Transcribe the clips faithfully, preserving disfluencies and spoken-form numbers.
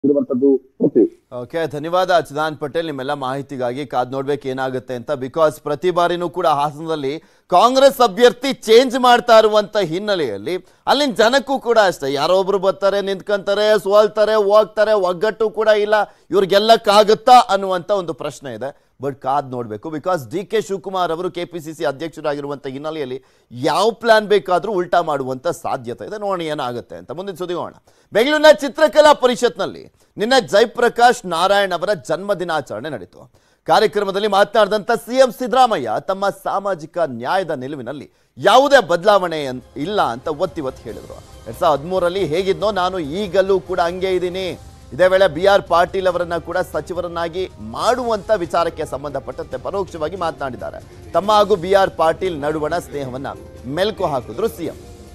Okay, ಧನ್ಯವಾದ ಚಿದಾನ್ ಪಟೇಲ್. ನಿಮ್ಮೆಲ್ಲ ಮಾಹಿತಿಗಾಗಿ ಕಾದ್ ನೋಡ್ಬೇಕು ಏನಾಗುತ್ತೆ ಅಂತ. ಬಿಕಾಸ್ ಪ್ರತಿ ಬಾರಿನೂ ಕೂಡ ಹಾಸನದಲ್ಲಿ ಕಾಂಗ್ರೆಸ್ ಅಭ್ಯರ್ಥಿ ಚೇಂಜ್ ಮಾಡ್ತಾ ಇರುವಂತ ಹಿನ್ನೆಲೆಯಲ್ಲಿ ಅಲ್ಲಿನ ಜನಕ್ಕೂ ಕೂಡ ಅಷ್ಟೇ, ಯಾರೋ ಒಬ್ರು ಬರ್ತಾರೆ, ನಿಂತ್ಕೊಂತಾರೆ, ಸೋಲ್ತಾರೆ, ಹೋಗ್ತಾರೆ, ಒಗ್ಗಟ್ಟು ಕೂಡ ಇಲ್ಲ, ಇವ್ರಿಗೆಲ್ಲಕ್ಕಾಗುತ್ತಾ ಅನ್ನುವಂತ ಒಂದು ಪ್ರಶ್ನೆ ಇದೆ. ಬಟ್ ಕಾದ್ ನೋಡ್ಬೇಕು. ಬಿಕಾಸ್ ಡಿ ಕೆ ಶಿವಕುಮಾರ್ ಅವರು ಕೆಪಿಸಿಸಿ ಅಧ್ಯಕ್ಷರಾಗಿರುವಂತ ಹಿನ್ನೆಲೆಯಲ್ಲಿ ಯಾವ ಪ್ಲಾನ್ ಬೇಕಾದ್ರೂ ಉಲ್ಟಾ ಮಾಡುವಂತ ಸಾಧ್ಯತೆ ಇದೆ. ನೋಡೋಣ ಏನಾಗುತ್ತೆ ಅಂತ. ಮುಂದಿನ ಸುದ್ದಿ ಹೋಗೋಣ. ಬೆಂಗಳೂರಿನ ಚಿತ್ರಕಲಾ ಪರಿಷತ್ನಲ್ಲಿ ನಿನ್ನೆ ಜಯಪ್ರಕಾಶ್ ನಾರಾಯಣ್ ಅವರ ಜನ್ಮ ದಿನಾಚರಣೆ ನಡೆಯಿತು. ಕಾರ್ಯಕ್ರಮದಲ್ಲಿ ಮಾತನಾಡಿದಂತ ಸಿಎಂ ಸಿದ್ದರಾಮಯ್ಯ ತಮ್ಮ ಸಾಮಾಜಿಕ ನ್ಯಾಯದ ನಿಲುವಿನಲ್ಲಿ ಯಾವುದೇ ಬದಲಾವಣೆ ಇಲ್ಲ ಅಂತ ಒತ್ತಿ ಒತ್ತಿ ಹೇಳಿದ್ರು. ಎರಡ್ ಸಾವಿರದ ಹದಿಮೂರರಲ್ಲಿ ಹೇಗಿದ್ನೋ ನಾನು ಈಗಲೂ ಕೂಡ ಹಂಗೆ ಇದ್ದೀನಿ. ಇದೇ ವೇಳೆ ಬಿ ಆರ್ ಪಾಟೀಲ್ ಅವರನ್ನ ಕೂಡ ಸಚಿವರನ್ನಾಗಿ ಮಾಡುವಂತ ವಿಚಾರಕ್ಕೆ ಸಂಬಂಧಪಟ್ಟಂತೆ ಪರೋಕ್ಷವಾಗಿ ಮಾತನಾಡಿದ್ದಾರೆ. ತಮ್ಮ ಹಾಗೂ ಬಿ ಆರ್ ಪಾಟೀಲ್ ನಡುವಣ ಸ್ನೇಹವನ್ನ ಮೆಲುಕು ಹಾಕಿದ್ರು ಸಿಎಂ.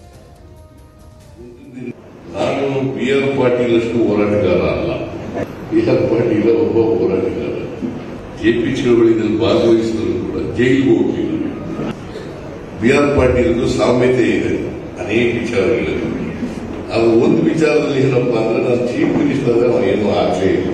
ನಾನು ಬಿ ಆರ್ ಪಾಟೀಲ್ ಅಷ್ಟು ಹೋರಾಟಗಾರ ಅಲ್ಲ. ಬಿ ಆರ್ ಪಾಟೀಲ್ ಒಬ್ಬ ಹೋರಾಟಗಾರ. ಜೆಪಿ ಚಳವಳಿಯಲ್ಲಿ ಭಾಗವಹಿಸಿದ್ರು ಕೂಡ ಜೈಲಿಗೆ ಹೋಗಿಲ್ಲ. ಬಿ ಆರ್ ಪಾಟೀಲ್ ಸಾಮ್ಯತೆ ಇದೆ ಅನೇಕ ವಿಚಾರಗಳಲ್ಲಿ. ಅದು ಒಂದು ವಿಚಾರದಲ್ಲಿ ಏನಪ್ಪ ಅಂದ್ರೆ ನಾನು ಚೀಫ್ ಮಿನಿಸ್ಟರ್ ಆದ್ರೆ ಏನೂ ಆಗಲೇ ಇಲ್ಲ.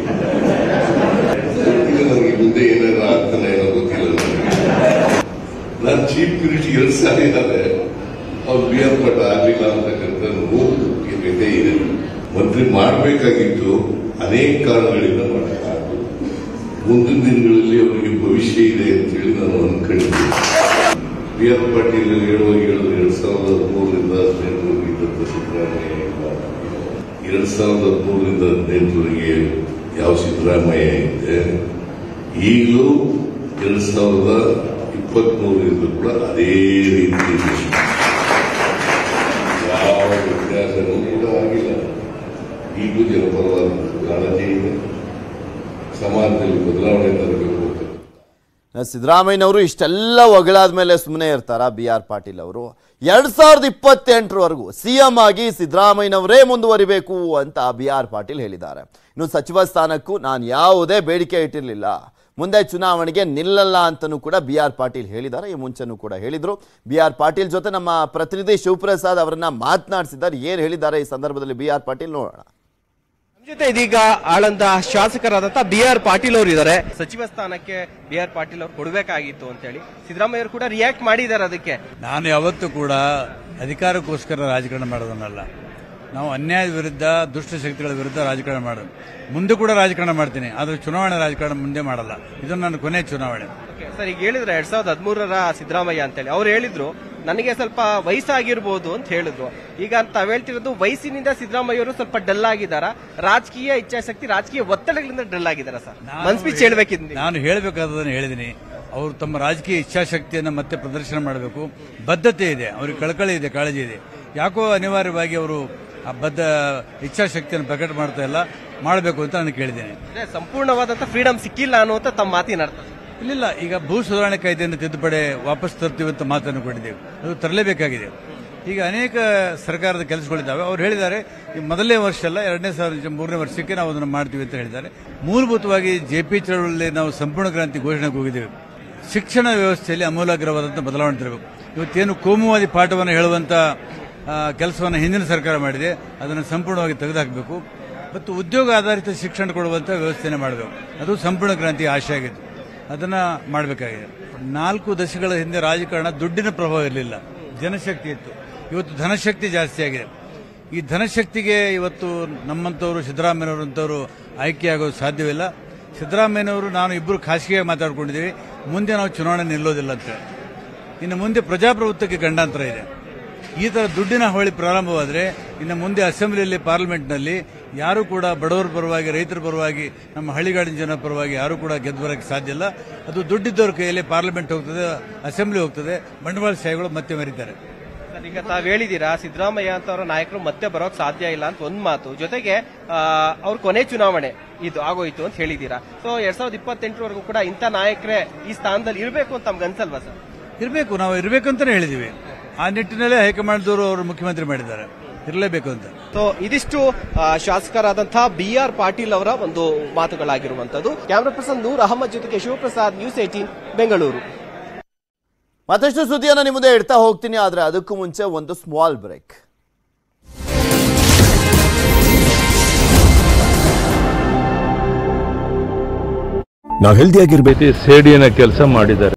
ನನಗೆ ಮುಂದೆ ಏನಾದ್ರು ಆಗ್ತಾನೆ ಏನೋ ಗೊತ್ತಿಲ್ಲ. ನಾನು ಚೀಫ್ ಮಿನಿಸ್ಟರ್ ಎರಡು ಸಾರಿ ಇದ್ದಾರೆ, ಅವ್ರು ಬಿ ಆರ್ ಪಾಟೀಲ್ ಆಗ್ಲಿಲ್ಲ ಅಂತಕ್ಕಂಥ ನೋವಿದೆ ಇದೆ. ಮಂತ್ರಿ ಮಾಡಬೇಕಾಗಿತ್ತು, ಅನೇಕ ಕಾರಣಗಳಿಂದ ಮಾಡಬೇಕಾಗ್ತದೆ. ಮುಂದಿನ ದಿನಗಳಲ್ಲಿ ಅವರಿಗೆ ಭವಿಷ್ಯ ಇದೆ ಅಂತೇಳಿ ನಾನು ಅನ್ಕೊಂಡಿದ್ದೆ. ಬಿ ಆರ್ ಪಾಟೀಲ್ ಹೇಳುವಾಗ ಹೇಳಿದ್ರು ಎರಡ್ ಸಾವಿರದ ಹದಿಮೂರರಿಂದ ಹದಿನೆಂಟರವರೆಗೆ ಇದ್ದಂತ ಸಿದ್ದರಾಮಯ್ಯ ಇಲ್ಲ, ಎರಡ್ ಸಾವಿರದ ಹದಿಮೂರರಿಂದ ಹದಿನೆಂಟರವರೆಗೆ ಯಾವ ಸಿದ್ದರಾಮಯ್ಯ ಇದೆ, ಈಗಲೂ ಎರಡ್ ಸಾವಿರದ ಇಪ್ಪತ್ತ್ ಮೂರರಿಂದ ಕೂಡ ಅದೇ ರೀತಿ ಇದೆ. ಯಾವ ವ್ಯತ್ಯಾಸವೂ ಕೂಡ ಆಗಿಲ್ಲ. ಈಗಲೂ ಜನಪರವಾದ ಕಾಳಜಿ ಇದೆ. ಸಮಾಜದಲ್ಲಿ ಬದಲಾವಣೆ ತರಬೇಕು. ಸಿದ್ದರಾಮಯ್ಯನವರು ಇಷ್ಟೆಲ್ಲ ಹೊಗಳಾದ ಮೇಲೆ ಸುಮ್ಮನೆ ಇರ್ತಾರ? ಬಿ ಆರ್ ಪಾಟೀಲ್ ಅವರು ಎರಡ್ ಸಾವಿರದ ಇಪ್ಪತ್ತೆಂಟರವರೆಗೂ ಸಿಎಂ ಆಗಿ ಸಿದ್ದರಾಮಯ್ಯನವರೇ ಮುಂದುವರಿಬೇಕು ಅಂತ ಬಿ ಆರ್ ಪಾಟೀಲ್ ಹೇಳಿದ್ದಾರೆ. ಇನ್ನು ಸಚಿವ ಸ್ಥಾನಕ್ಕೂ ನಾನು ಯಾವುದೇ ಬೇಡಿಕೆ ಇಟ್ಟಿರಲಿಲ್ಲ, ಮುಂದೆ ಚುನಾವಣೆಗೆ ನಿಲ್ಲಲ್ಲ ಅಂತನೂ ಕೂಡ ಬಿ ಆರ್ ಪಾಟೀಲ್ ಹೇಳಿದ್ದಾರೆ. ಈ ಮುಂಚೆನೂ ಕೂಡ ಹೇಳಿದ್ರು. ಬಿ ಆರ್ ಪಾಟೀಲ್ ಜೊತೆ ನಮ್ಮ ಪ್ರತಿನಿಧಿ ಶಿವಪ್ರಸಾದ್ ಅವರನ್ನ ಮಾತನಾಡಿಸಿದ್ದಾರೆ. ಏನ್ ಹೇಳಿದ್ದಾರೆ ಈ ಸಂದರ್ಭದಲ್ಲಿ ಬಿ ಆರ್ ಪಾಟೀಲ್ ನೋಡೋಣ. ಜೊತೆ ಇದೀಗ ಆಳಂದ ಶಾಸಕರಾದಂತ ಬಿ ಆರ್ ಪಾಟೀಲ್ ಅವರು ಇದ್ದಾರೆ. ಸಚಿವ ಸ್ಥಾನಕ್ಕೆ ಬಿ ಆರ್ ಪಾಟೀಲ್ ಅವರು ಕೊಡಬೇಕಾಗಿತ್ತು ಅಂತ ಹೇಳಿ ಸಿದ್ದರಾಮಯ್ಯ ಅವರು ಕೂಡ ರಿಯಾಕ್ಟ್ ಮಾಡಿದ್ದಾರೆ. ಅದಕ್ಕೆ ನಾನು ಯಾವತ್ತೂ ಕೂಡ ಅಧಿಕಾರಕ್ಕೋಸ್ಕರ ರಾಜಕಾರಣ ಮಾಡೋದನ್ನಲ್ಲ. ನಾವು ಅನ್ಯಾಯದ ವಿರುದ್ಧ, ದುಷ್ಟಶಕ್ತಿಗಳ ವಿರುದ್ಧ ರಾಜಕಾರಣ ಮಾಡೋದು. ಮುಂದೆ ಕೂಡ ರಾಜಕಾರಣ ಮಾಡ್ತೀನಿ, ಆದ್ರೆ ಚುನಾವಣೆ ರಾಜಕಾರಣ ಮುಂದೆ ಮಾಡಲ್ಲ. ಇದು ನನ್ನ ಕೊನೆ ಚುನಾವಣೆ. ಸರ್, ಈಗ ಹೇಳಿದ್ರೆ ಎರಡ್ ಸಾವಿರದ ಹದಿಮೂರರ ಸಿದ್ದರಾಮಯ್ಯ ಅಂತೇಳಿ ಅವ್ರು ಹೇಳಿದ್ರು ನನಗೆ ಸ್ವಲ್ಪ ವಯಸ್ಸಾಗಿರ್ಬೋದು ಅಂತ ಹೇಳಿದ್ರು. ಈಗ ತಾವ್ ಹೇಳ್ತಿರೋದು ವಯಸ್ಸಿನಿಂದ ಸಿದ್ದರಾಮಯ್ಯ ಅವರು ಸ್ವಲ್ಪ ಡಲ್ ಆಗಿದಾರ, ರಾಜಕೀಯ ಇಚ್ಛಾಶಕ್ತಿ, ರಾಜಕೀಯ ಒತ್ತಡಗಳಿಂದ ಡಲ್ ಆಗಿದಾರ? ಸರ್, ಮನ್ ಸ್ಪೀಚ್ ಹೇಳ್ಬೇಕಿದ್ ನಾನು ಹೇಳಬೇಕಾದದನ್ನು ಹೇಳಿದೀನಿ. ಅವರು ತಮ್ಮ ರಾಜಕೀಯ ಇಚ್ಛಾಶಕ್ತಿಯನ್ನು ಮತ್ತೆ ಪ್ರದರ್ಶನ ಮಾಡಬೇಕು. ಬದ್ಧತೆ ಇದೆ, ಅವ್ರಿಗೆ ಕಳಕಳಿ ಇದೆ, ಕಾಳಜಿ ಇದೆ. ಯಾಕೋ ಅನಿವಾರ್ಯವಾಗಿ ಅವರು ಆ ಬದ್ಧ ಇಚ್ಛಾಶಕ್ತಿಯನ್ನು ಪ್ರಕಟ ಮಾಡ್ತಾ ಇಲ್ಲ, ಮಾಡಬೇಕು ಅಂತ ನಾನು ಕೇಳಿದ್ದೇನೆ. ಸಂಪೂರ್ಣವಾದಂತ ಫ್ರೀಡಮ್ ಸಿಕ್ಕಿಲ್ಲ ಅನ್ನುವಂತ ತಮ್ಮ ಮಾತಿನ ಅರ್ಥ? ಇಲ್ಲ, ಈಗ ಭೂ ಸುಧಾರಣೆ ಕಾಯ್ದೆಯನ್ನು ತಿದ್ದುಪಡಿ ವಾಪಸ್ ತರ್ತೀವಿ ಅಂತ ಮಾತನ್ನು ಕೊಟ್ಟಿದ್ದೇವೆ. ಅದು ತರಲೇಬೇಕಾಗಿದೆ. ಈಗ ಅನೇಕ ಸರ್ಕಾರದ ಕೆಲಸಗಳಿದ್ದಾವೆ. ಅವ್ರು ಹೇಳಿದ್ದಾರೆ ಈ ಮೊದಲನೇ ವರ್ಷ ಅಲ್ಲ, ಎರಡನೇ ಸಾವಿರ ಮೂರನೇ ವರ್ಷಕ್ಕೆ ನಾವು ಅದನ್ನು ಮಾಡ್ತೀವಿ ಅಂತ ಹೇಳಿದ್ದಾರೆ. ಮೂಲಭೂತವಾಗಿ ಜೆಪಿ ಚಳವಳಿಯಲ್ಲಿ ನಾವು ಸಂಪೂರ್ಣ ಕ್ರಾಂತಿ ಘೋಷಣೆಗೆ ಹೋಗಿದ್ದೇವೆ. ಶಿಕ್ಷಣ ವ್ಯವಸ್ಥೆಯಲ್ಲಿ ಅಮೂಲಾಗ್ರವಾದಂತಹ ಬದಲಾವಣೆ ತರಬೇಕು. ಇವತ್ತೇನು ಕೋಮುವಾದಿ ಪಾಠವನ್ನು ಹೇಳುವಂತ ಕೆಲಸವನ್ನು ಹಿಂದಿನ ಸರ್ಕಾರ ಮಾಡಿದೆ, ಅದನ್ನು ಸಂಪೂರ್ಣವಾಗಿ ತೆಗೆದುಹಾಕಬೇಕು. ಮತ್ತು ಉದ್ಯೋಗ ಆಧಾರಿತ ಶಿಕ್ಷಣ ಕೊಡುವಂತ ವ್ಯವಸ್ಥೆಯನ್ನು ಮಾಡಬೇಕು. ಅದು ಸಂಪೂರ್ಣ ಕ್ರಾಂತಿ ಆಶೆ ಆಗಿತ್ತು. ಅದನ್ನ ಮಾಡಬೇಕಾಗಿದೆ. ನಾಲ್ಕು ದಶಕಗಳ ಹಿಂದೆ ರಾಜಕಾರಣ ದುಡ್ಡಿನ ಪ್ರಭಾವ ಇರಲಿಲ್ಲ, ಜನಶಕ್ತಿ ಇತ್ತು. ಇವತ್ತು ಧನಶಕ್ತಿ ಜಾಸ್ತಿ ಆಗಿದೆ. ಈ ಧನಶಕ್ತಿಗೆ ಇವತ್ತು ನಮ್ಮಂತವರು, ಸಿದ್ದರಾಮಯ್ಯನವರಂತವರು ಆಯ್ಕೆಯಾಗೋದು ಸಾಧ್ಯವಿಲ್ಲ. ಸಿದ್ದರಾಮಯ್ಯನವರು ನಾನು ಇಬ್ಬರು ಖಾಸಗಿಯಾಗಿ ಮಾತಾಡ್ಕೊಂಡಿದ್ದೀವಿ, ಮುಂದೆ ನಾವು ಚುನಾವಣೆ ನಿಲ್ಲೋದಿಲ್ಲ ಅಂತ. ಇನ್ನು ಮುಂದೆ ಪ್ರಜಾಪ್ರಭುತ್ವಕ್ಕೆ ಗಂಡಾಂತರ ಇದೆ. ಈ ತರ ದುಡ್ಡಿನ ಹಾವಳಿ ಪ್ರಾರಂಭವಾದರೆ ಇನ್ನು ಮುಂದೆ ಅಸೆಂಬ್ಲಿಯಲ್ಲಿ, ಪಾರ್ಲಿಮೆಂಟ್ನಲ್ಲಿ ಯಾರು ಕೂಡ ಬಡವರ ಪರವಾಗಿ, ರೈತರ ಪರವಾಗಿ, ನಮ್ಮ ಹಳ್ಳಿಗಾಡಿನ ಜನ ಪರವಾಗಿ ಯಾರು ಕೂಡ ಗೆದ್ದು ಬರೋಕ್ಕೆ ಸಾಧ್ಯ ಇಲ್ಲ. ಅದು ದುಡ್ಡಿದ್ದವ್ರ ಕೈಯಲ್ಲಿ ಪಾರ್ಲಿಮೆಂಟ್ ಹೋಗ್ತದೆ, ಅಸೆಂಬ್ಲಿ ಹೋಗ್ತದೆ, ಬಂಡವಾಳಶಾಹಿಗಳು ಮತ್ತೆ ಮೆರೀತಾರೆ. ಈಗ ತಾವ್ ಹೇಳಿದೀರಾ ಸಿದ್ದರಾಮಯ್ಯ ಅಂತ ಅವರ ನಾಯಕರು ಮತ್ತೆ ಬರೋಕ್ ಸಾಧ್ಯ ಇಲ್ಲ ಅಂತ ಒಂದ್ ಮಾತು, ಜೊತೆಗೆ ಅವ್ರ ಕೊನೆ ಚುನಾವಣೆ ಇದು ಆಗೋಯ್ತು ಅಂತ ಹೇಳಿದೀರಾ. ಸೊ ಎರಡ್ ಸಾವಿರದ ಇಪ್ಪತ್ತೆಂಟರವರೆಗೂ ಕೂಡ ಇಂಥ ನಾಯಕರೇ ಈ ಸ್ಥಾನದಲ್ಲಿ ಇರಬೇಕು ಅಂತ ನಮ್ಗೆ ಅನ್ಸಲ್ವಾ ಸರ್? ಇರಬೇಕು, ನಾವು ಇರಬೇಕಂತಾನೆ ಹೇಳಿದೀವಿ. ಆ ನಿಟ್ಟಿನಲ್ಲೇ ಹೈಕಮಾಂಡ್ದವರು ಅವರು ಮುಖ್ಯಮಂತ್ರಿ ಮಾಡಿದ್ದಾರೆ, ಇರಲೇಬೇಕು ಅಂತ. ಸೊ ಇದಿಷ್ಟು ಶಾಸಕರಾದಂತಹ ಬಿ ಆರ್ ಪಾಟೀಲ್ ಅವರ ಒಂದು ಮಾತುಗಳಾಗಿರುವಂತದ್ದು. ಕ್ಯಾಮರಾ ಪರ್ಸನ್ ನೂರ್ ಅಹಮದ್ ಜೊತೆಗೆ ಶಿವಪ್ರಸಾದ್, ನ್ಯೂಸ್ ಏಟೀನ್ ಬೆಂಗಳೂರು. ಮತ್ತಷ್ಟು ಸುದ್ದಿಯನ್ನು ನಿಮ್ಮ ಮುಂದೆ ಇಡ್ತಾ ಹೋಗ್ತೀನಿ, ಆದ್ರೆ ಅದಕ್ಕೂ ಮುಂಚೆ ಒಂದು ಸ್ಮಾಲ್ ಬ್ರೇಕ್. ನಾವು ಹೆಲ್ದಿಯಾಗಿರ್ಬೇಕು. ಸೇಡಿನ ಕೆಲಸ ಮಾಡಿದ್ದಾರೆ.